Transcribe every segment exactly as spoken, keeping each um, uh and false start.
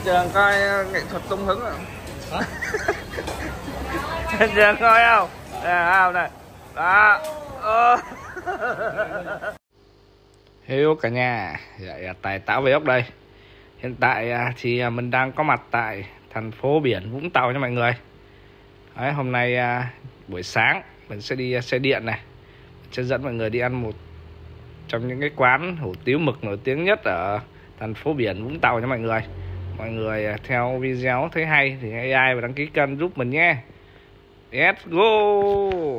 Trường coi nghệ thuật tung hứng không? Trường coi không? Đây không này. Đó. Ờ. Hello cả nhà, dạ, Tài Táo về ốc đây. Hiện tại thì mình đang có mặt tại thành phố biển Vũng Tàu nha mọi người. Đấy, hôm nay buổi sáng mình sẽ đi xe điện này, mình sẽ dẫn mọi người đi ăn một trong những cái quán hủ tiếu mực nổi tiếng nhất ở thành phố biển Vũng Tàu nha mọi người. Mọi người theo video thấy hay thì hãy ai và đăng ký kênh giúp mình nhé. Let's go.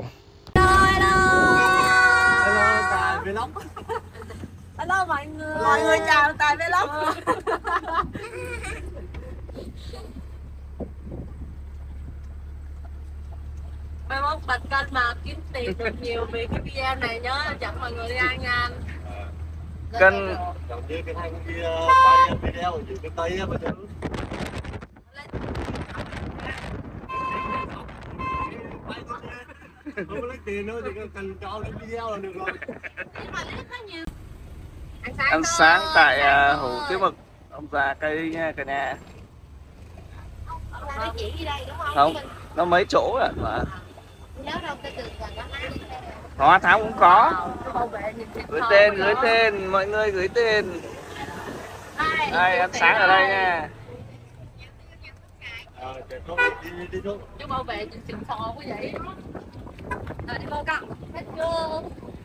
Hello Tài Vlog. Hello mọi người. Mọi người chào Tài Vlog. Mai mốt bật kênh mà kiếm tiền được nhiều vì cái video này nhớ dẫn mọi người đi ăn nha. Kênh Đầu tiên cái thằng kia quay video ở dưới cái cây á mà chứ. Không có lấy tiền nữa thì cần cho cái video là được rồi. ăn sáng tại uh, hủ tiếu mực ông già cây nha cả nhà. Không, nó mấy chỗ rồi mà. Hóa Tháo cũng có. Gửi tên, gửi tên, mọi người gửi tên. Đây, ăn sáng ở đây nha. Chú bảo vệ chừng phò quá vậy. Rồi đi vô con. Let's go.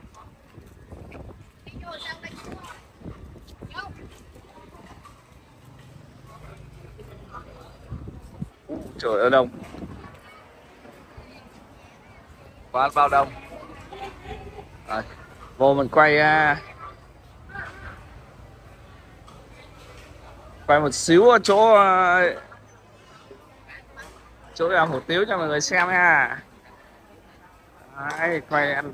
Trời ơi đông. Quán bao đông. Rồi, vô mình quay uh, quay một xíu ở chỗ uh, chỗ làm hủ tiếu cho mọi người xem nha. Đấy, quay ăn.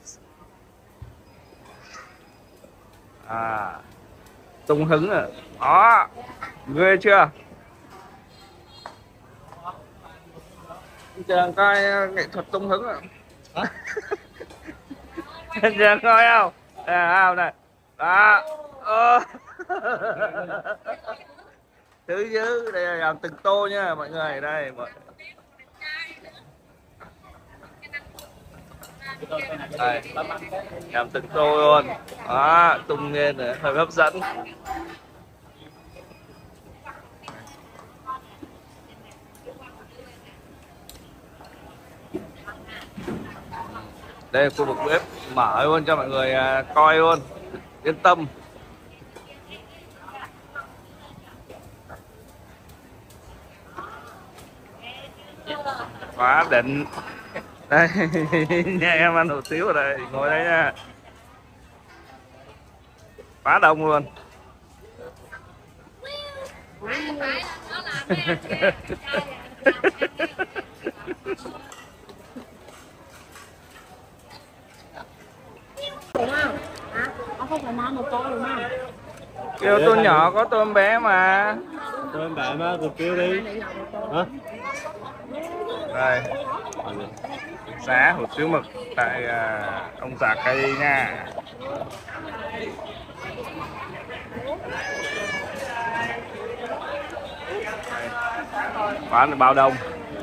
À, tung hứng rồi. Đó, ghê chưa? Trường coi nghệ thuật tung hứng không? Trường coi không? Đây không này. Đó. Ờ. Thứ chứ, đây là làm từng tô nha mọi người. Đây mọi. Đây, làm từng tô luôn. Đó, tung lên rồi, hơi hấp dẫn. Đây là khu vực bếp mở luôn cho mọi người coi luôn, yên tâm. Quá đỉnh. Đây, nhà em ăn hủ tiếu ở đây, ngồi đây nha. Quá đông luôn. Không phải mang một tô đúng không? Kêu tôi nhỏ có tôm bé mà. Tôm bé mà tôi kêu đi. Hả? Đây. Giá hủ tiếu mực tại uh, ông già cây nha. Quán bao đông.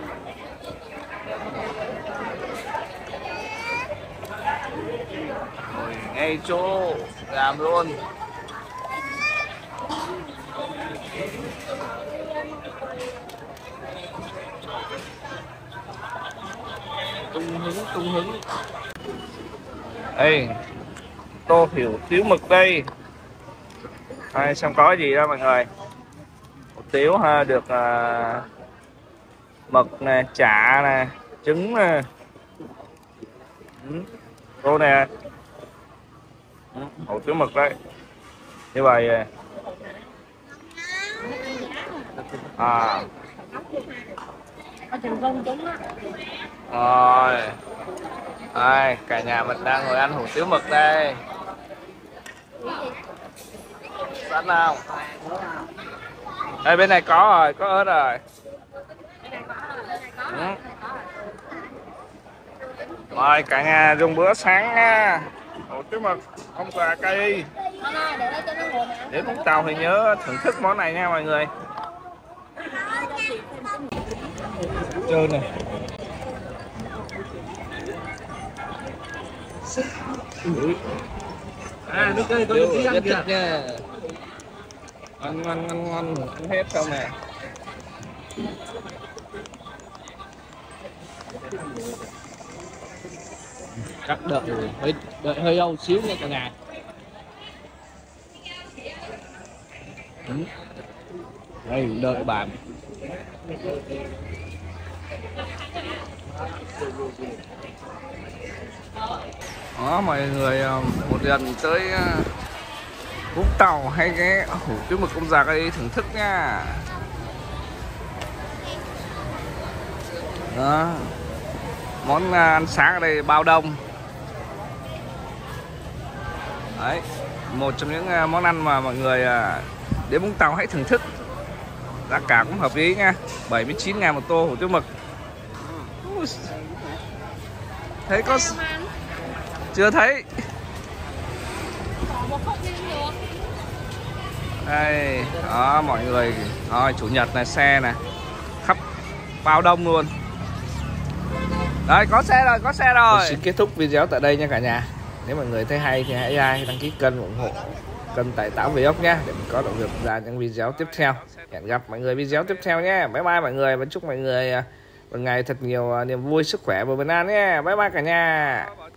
Rồi, ngay chỗ làm luôn. Tung hứng, tung hứng. Đây, tô hủ tiếu mực đây. Đây, xem có gì đó mọi người. Hủ tiếu ha, được uh, mực nè, chả nè, trứng nè. Tô nè. Hủ tiếu mực đấy. Như vậy à. Rồi. Đây, cả nhà mình đang ngồi ăn hủ tiếu mực đây. Sẵn không? Đây bên này có rồi, có ớt rồi. Ừ. Rồi cả nhà dùng bữa sáng nha. Hủ tiếu mực ông già cây. Đến Vũng Tàu thì nhớ thưởng thức món này nha mọi người. Trơn này. À, nước đây có nước gì ăn kìa. Nha. Ngon ngon ngon ngon, ăn hết không nè. Chắc đợi hơi đợi hơi lâu xíu nha cả nhà. Ừ. Đây đợi bạn. Đó mọi người, một lần tới Vũng Tàu hay cái hủ tiếu mực ông già đây thưởng thức nha. Đó. Món ăn sáng ở đây bao đông. Đấy, một trong những món ăn mà mọi người đến Vũng Tàu hãy thưởng thức. Giá cả cũng hợp lý nha, bảy mươi chín ngàn một tô hủ tiếu mực. Thấy có chưa thấy. Đây, đó mọi người, rồi chủ nhật này xe này khắp bao đông luôn. Rồi có xe rồi, có xe rồi. Mình xin kết thúc video tại đây nha cả nhà. Nếu mọi người thấy hay thì hãy like, đăng ký kênh ủng hộ kênh Tài Táo Vlog nhé, để mình có động lực ra những video tiếp theo. Hẹn gặp mọi người video tiếp theo nhé. Bye bye mọi người, và chúc mọi người một ngày thật nhiều niềm vui, sức khỏe và bình an nhé. Bye bye cả nhà.